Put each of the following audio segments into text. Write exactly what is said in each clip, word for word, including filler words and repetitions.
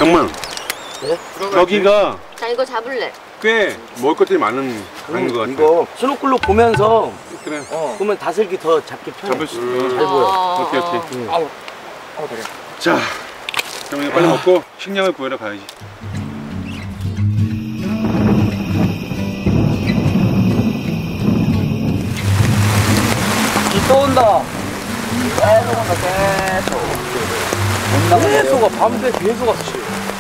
장만. 네? 여기가 자, 이거 잡을래. 꽤 먹을 것들이 많은 강인 것 같아. 이거 스노클로 보면서 그래. 어. 보면 다슬기 더 잡기 편해. 잡을 수 있어. 음. 잘 보여. 어, 오케이, 오케이. 어. 응. 아우, 아우 그래. 자, 그럼 이거 빨리 아. 먹고 식량을 구하러 가야지. 또 온다. 계속 온다, 계속. 온다, 계속 와. 밤새 계속 왔지.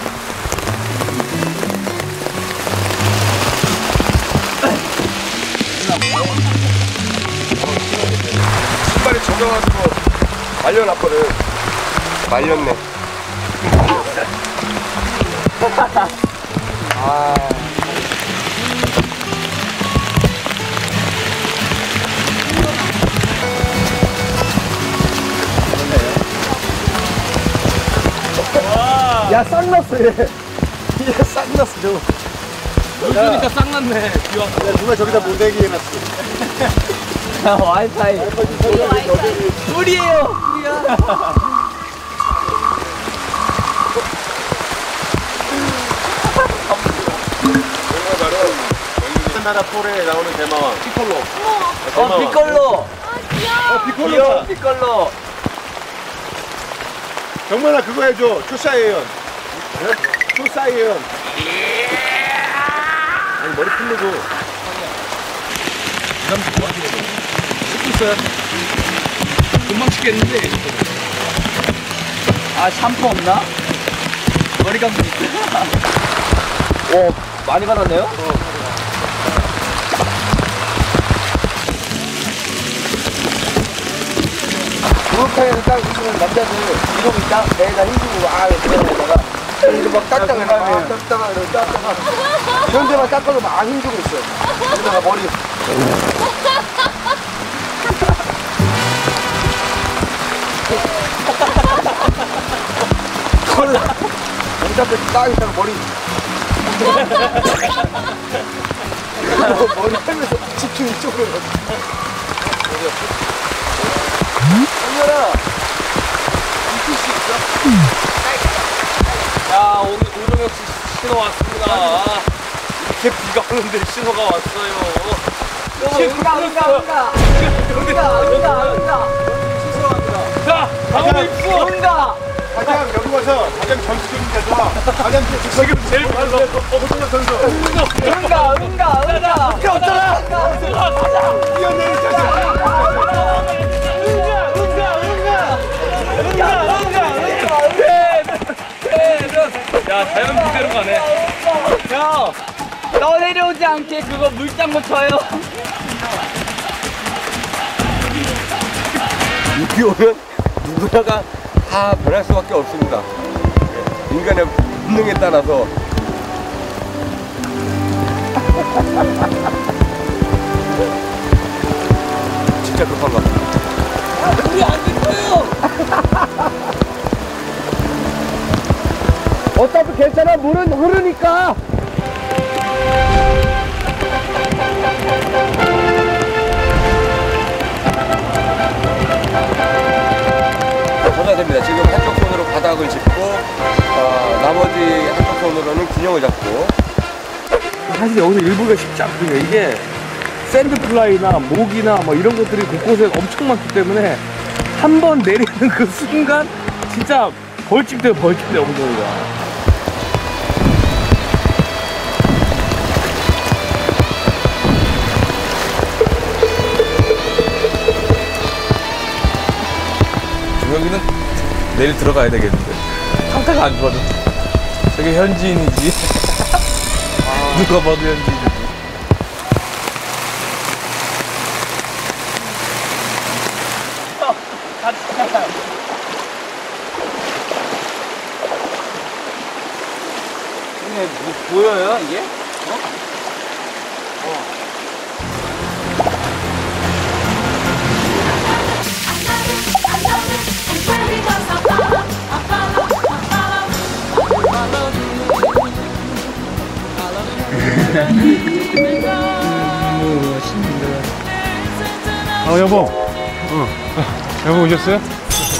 신발이 젖어가지고 말려놨거든. 말렸네. 아. 야, 싹 났어, 얘. 얘 싹 났어, 저거. 물 주니까 싹 났네. 비 와서. 야, 누가 저기다 모대기 해놨어. 야, 와이파이. 물이에요, 물이야. 나라 폴에 나오는 대마왕 피콜로. 어, 피콜로. 어, 귀여워. 피콜로. 귀여워, 피콜로. 정만아 그거 해줘. 초사이언. 초사이언. 아니 머리 풀려줘. 씻고 있어요. 금방 씻겠는데. 아, 샴푸 없나? 머리 감고 있어. 오, 많이 받았네요? 어. 목욕탕에서 딱 있으면 남자들 이러고 있다? 배에다 힘주고 와, 그러다가 이거 막 닦다가 막 닦다가 이러고 닦다가 그런 데만 닦아도 막 힘주고 있어. 그러다가 머리 그거를 머리 닦고 딱 있다가 머리 머리 하면서 집중 이쪽으로 정렬아 이틀 수 있어? 야, 오늘 우동혁 씨 신호 왔습니다. 이렇게 비가 오는데 신호가 왔어요. 응가 응가 응가 응가 응가 응가 죄송합니다. 자, 다음 입수. 응가 가장 여기 와서 가장 전투적인 자도와 가장 지금 제일 빨라. 오동혁 선수. 응가 응가 응가 그게 없잖아. 뛰어내릴 자세. 야, 자연 그대로 가네. 야 떠내려오지 않게 그거 물장구 쳐요. 비 오면 누구나가 다 변할 수밖에 없습니다. 인간의 본능에 따라서. 진짜 급한가 봐. 우리 안 됐어요. 어차피 괜찮아. 물은 흐르니까. 걷어야 됩니다. 지금 한쪽 손으로 바닥을 짚고 어, 나머지 한쪽 손으로는 균형을 잡고. 사실 여기서 일부가 쉽지 않거든요. 이게 샌드플라이나 모기나 뭐 이런 것들이 곳곳에 엄청 많기 때문에 한 번 내리는 그 순간 진짜 벌집 돼요, 벌집 돼요, 엉덩이가. 여기는 내일 들어가야 되겠는데 상태가 안 좋아져. 저게 현지인이지. 누가 봐도 현지인이지. 이게 뭐 보여요 이게? 어? 어. 아 여보, 어, 아, 여보 오셨어요?